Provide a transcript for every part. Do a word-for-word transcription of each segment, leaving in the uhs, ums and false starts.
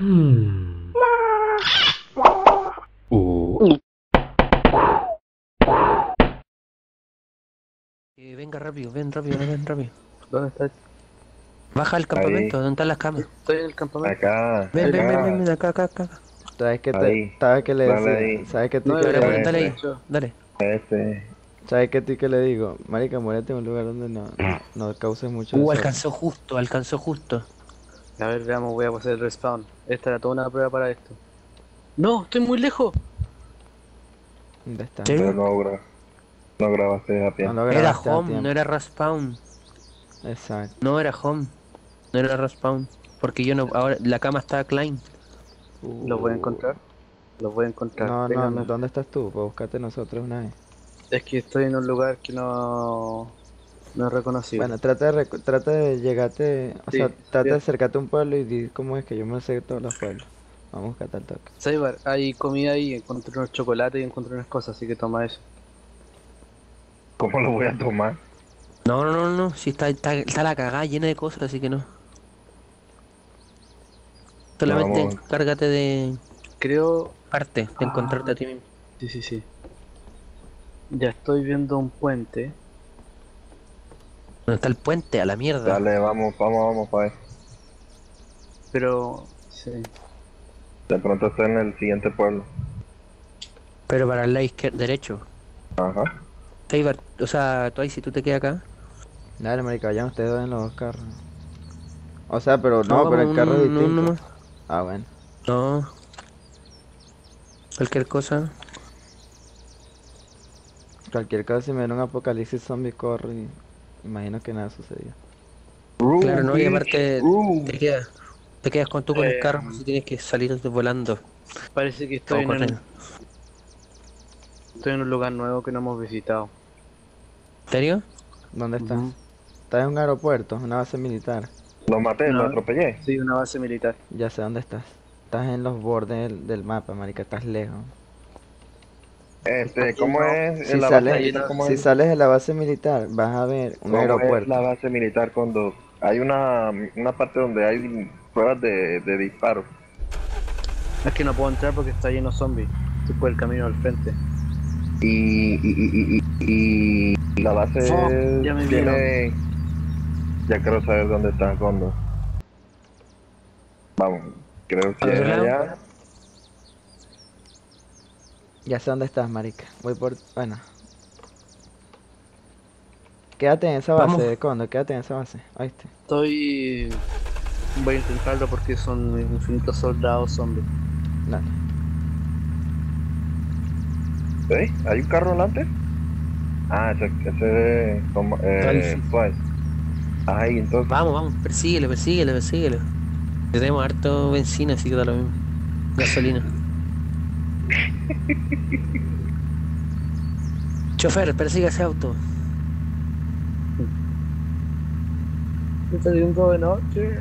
Hmm. Uh. Eh, venga rápido, ven rápido, ven rápido. ¿Dónde estás? Baja al campamento, Ahí. ¿dónde están las camas? Estoy en el campamento. Acá, Ven, ven, ven, ven, acá. ven, acá, acá, acá. ¿Sabes qué Ahí. te, sabes qué le Dale decía? ahí. ¿Sabes qué tú No, que Dale, le dale, ese. dale ahí, dicho. dale. Este. ¿Sabes qué tú que le digo? Marica, muérete en un lugar donde no, no, no causes mucho Uh, desorden. alcanzó justo, alcanzó justo. A ver, veamos, voy a hacer el respawn. Esta era toda una prueba para esto. ¡No! ¡Estoy muy lejos! ¿Dónde está? ¿Sí? Pero no, gra no grabaste esa No pieza. lo Era grabaste a home, tiempo. no era respawn. Exacto. No era home, no era respawn. Porque yo no, ahora la cama está clean. ¿Los voy a encontrar? Los voy a encontrar. No, no, Ténganme- ¿dónde estás tú? Para buscarte nosotros una vez. Es que estoy en un lugar que no... No es reconocido. Bueno, trata de, recu- trata de llegarte, o Sí, sea, trata de bien. acercarte a un pueblo y di cómo es que yo me sé todos los pueblos. Vamos a buscarte al toque. Saibar, hay comida ahí, encontré unos chocolates y encontré unas cosas, así que toma eso. ¿Cómo lo voy a tomar? No, no, no, no, si está, está, está la cagada llena de cosas, así que no. Solamente Vamos. encárgate de Creo... parte, de encontrarte a ti mismo. Sí, sí, sí. Ya estoy viendo un puente. ¿Dónde está el puente? A la mierda. Dale, vamos, vamos, vamos, pa' ahí. Pero... Sí. De pronto está en el siguiente pueblo. Pero para el lado izquierdo, derecho. Ajá. Saibar, o sea, tú ahí si tú te quedas acá. Dale, marica, vayan ustedes dos en los dos carros. O sea, pero no, No, pero el vamos carro es uno- distinto. uno más. Ah, bueno. No. Cualquier cosa. Cualquier cosa, si me viene un apocalipsis zombie, corre y imagino que nada sucedió. Claro, no, y bitch, aparte uh. te quedas, te quedas con tú con Eh, el carro, si tienes que salir volando. Parece que O estoy en, un, corriendo. estoy en un lugar nuevo que no hemos visitado. ¿En serio? ¿Dónde estás? Ujú. Estás en un aeropuerto, una base militar. Lo maté, No. lo atropellé. Sí, una base militar. Ya sé dónde estás. Estás en los bordes del, del mapa, marica, estás lejos. Este, ¿cómo es? Si, En la sales, batallita, ¿cómo si es? sales de la base militar, vas a ver un ¿Cómo es aeropuerto. la base militar cuando hay una, una parte donde hay pruebas de, de disparos? Es que no puedo entrar porque está lleno de zombies. Estoy por el camino al frente. Y, y, y, y, y la base Oh, ya me tiene... Ya quiero saber dónde está el fondo. Vamos, creo que ¿A es ver, allá. Ya sé dónde estás, marica. Voy por... Bueno. Quédate en esa base, Vamos. de Condo, quédate en esa base. ¿Oíste? Estoy... Voy a intentarlo porque son infinitos soldados zombies. Dale. ¿Sí? ¿Hay un carro delante? Ah, ese, ese es como... Eh, pues. Ahí, entonces... Vamos, vamos, persíguelo, persíguelo, persíguelo. Ya tenemos harto benzina, así que da lo mismo. Gasolina. Chofer, persigue ese auto. Está yendo de noche.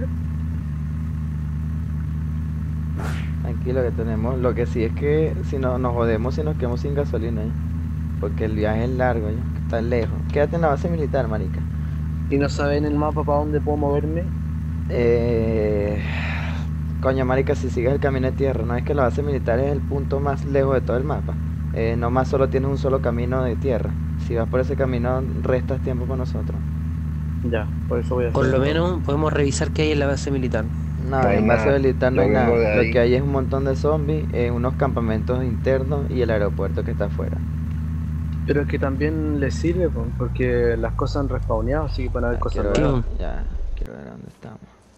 Tranquilo que tenemos. Lo que sí es que si no nos jodemos si nos quedamos sin gasolina ahí. Porque el viaje es largo, ya, que está lejos. Quédate en la base militar, marica. ¿Y no saben el mapa para dónde puedo moverme? Eh... Coño, marica, si sigues el camino de tierra, no es que la base militar es el punto más lejos de todo el mapa. Eh, no más solo tienes un solo camino de tierra. Si vas por ese camino, restas tiempo con nosotros. Ya, por eso voy a hacer. Por lo menos podemos revisar qué hay en la base militar. No, No hay en base nada. militar no Yo hay vengo nada. de Lo ahí. que hay es un montón de zombies, eh, unos campamentos internos y el aeropuerto que está afuera. Pero es que también les sirve po, porque las cosas han respawneado, así que van a haber Ya, cosas quiero ver, nuevas. ya, quiero ver dónde estamos.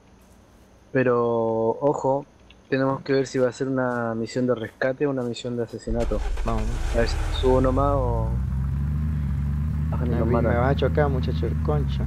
Pero, ojo, tenemos que ver si va a ser una misión de rescate o una misión de asesinato. Vamos. A ver si subo nomás o... Ah, ni Me, nos vi- me matan. vas a chocar, muchacho, el concha.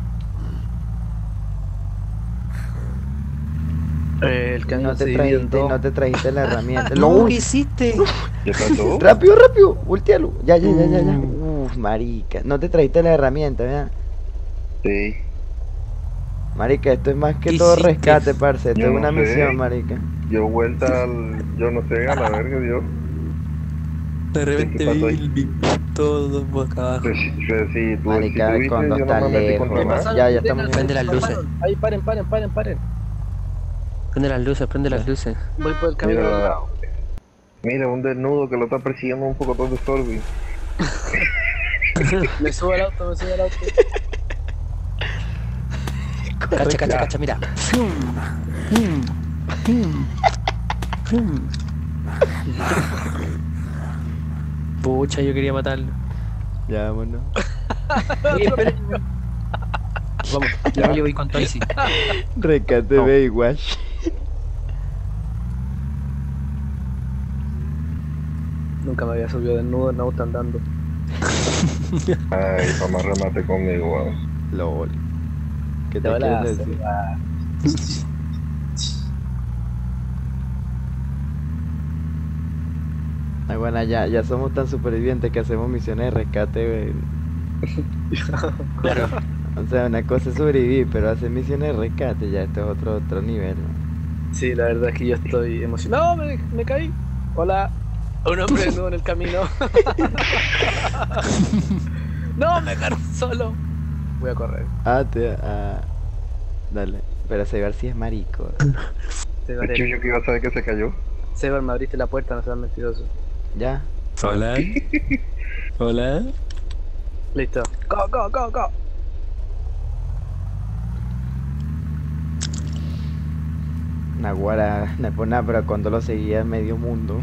Eh, el cañón No se te divide en trajiste, dos. no te trajiste la herramienta. Lo No, uy, ¿qué hiciste? ¿Qué pasó? rápido, rápido, voltealo. Ya, ya, ya, ya, ya. Uh. Uf, marica. No te trajiste la herramienta, ¿verdad? Sí. Marica, esto es más que ¿Qué todo hiciste? rescate, parce. Esto Yo es no una sé. misión, marica. Yo vuelta al... Yo no sé, a la verga, Dios. De repente ¿Qué pasó ahí? vi todo por acá abajo. Pues, pues, sí, tú, Marica, si tú viste, cuando yo está no me metí lejos, con tu ¿verdad? hermano. Ya, ya estamos Prende las luces. Ahí, paren, paren, paren, paren. Prende las luces, prende las luces. Voy por el camino al Mira, lado. mira, un desnudo que lo está persiguiendo un poco todo de Sorby. Me subo al auto, me subo al auto. Cacha, cacha, cacha, mira. Pucha, yo quería matarlo. Ya, vámonos. Oye, espera. Vamos, ya yo voy con Toysy. Rescate No. Baywatch. Nunca me había subido desnudo en auto andando. Ay, para más remate conmigo, weón. LOL. ¿Qué te Te van a quieres hacer, decir? ah, Ah, bueno, ya, ya somos tan supervivientes que hacemos misiones de rescate, güey. Claro. O sea, una cosa es sobrevivir, pero hacer misiones de rescate ya esto es otro, otro nivel, ¿no? Sí, la verdad es que yo estoy emocionado. No, me, me caí. Hola. Un hombre desnudo en el camino. No, me agarro solo. Voy a correr. Ah, te... Ah, dale. Pero Seibar sí es marico. Sebar, ¿El chucho que iba a saber que se cayó? Sebar, me abriste la puerta, no seas mentiroso. ¿Ya? Hola. Hola. Listo. Go, go, go, go. Naguara, no es por nada, pero cuando lo seguía medio mundo.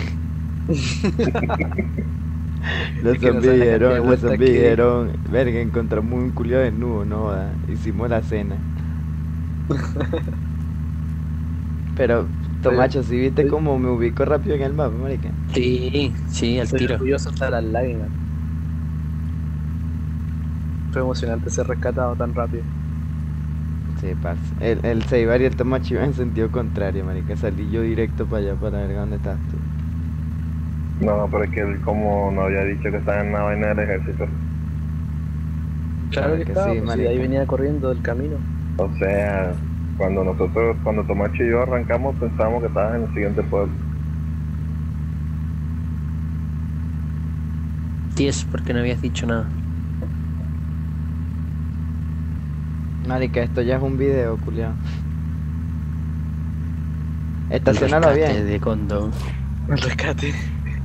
Los Es que no zombies saben la cantidad de dijeron, los vueltas zombies que- dijeron, verga, encontramos un culio desnudo, no joda, hicimos la cena. Pero, Tomacho, ¿sí viste Oye. cómo me ubico rápido en el mapa, marica? Sí, sí, al Estoy tiro. orgulloso hasta las lágrimas. Fue emocionante ser rescatado tan rápido. Sí, parce. El, el Seibar y el Tomacho iban en sentido contrario, marica. Salí yo directo para allá para ver dónde estás tú. No, pero es que él como no había dicho que estaba en la vaina del ejército. Claro que, que estaba, sí, pues, sí, marica. ahí venía corriendo del camino. O sea, cuando nosotros, cuando Tomacho y yo arrancamos, pensábamos que estabas en el siguiente pueblo. diez, porque no habías dicho nada. Marica, esto ya es un video, culiao. El Estacionalo rescate bien. de Kondo. El rescate.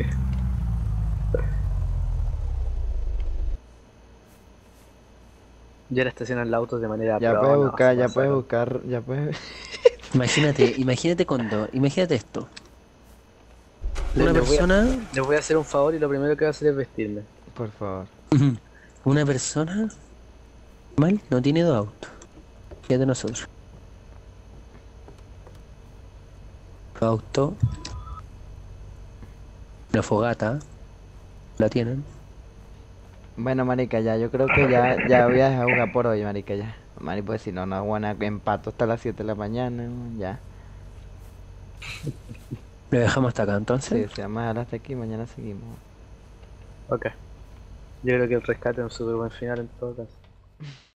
Yo era estacionar el auto de manera Ya pro, puedes no, buscar, se ya puedes pasaron. buscar, ya puedes... Imagínate, imagínate Kondo. Imagínate esto. Le- Una le voy a- persona, Les voy a hacer un favor y lo primero que voy a hacer es vestirme. Por favor. una persona mal no tiene dos autos. Fíjate nosotros. Auto, la fogata, la tienen. Bueno, marica, ya, yo creo que ya, ya voy a dejar jugar por hoy, marica, ya. Mari, pues si no, no buena empato hasta las siete de la mañana, ya. Lo dejamos hasta acá Sí, entonces. se vamos a dejar hasta aquí, mañana seguimos. Ok. Yo creo que el rescate es un súper buen final en todo caso.